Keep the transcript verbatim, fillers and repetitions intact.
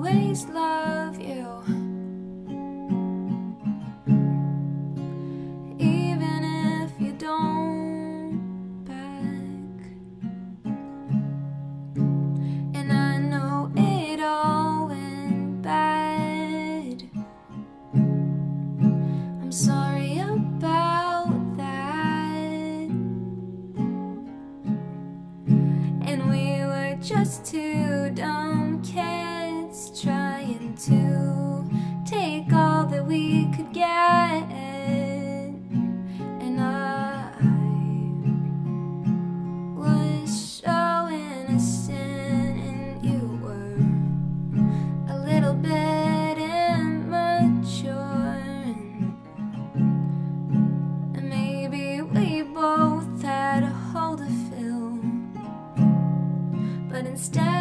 always love you, even if you don't back. And I know it all went bad. I'm sorry about that. And we were just two dumb kids trying to take all that we could get. And I was so innocent, and you were a little bit immature. And maybe we both had a hole to fill, but instead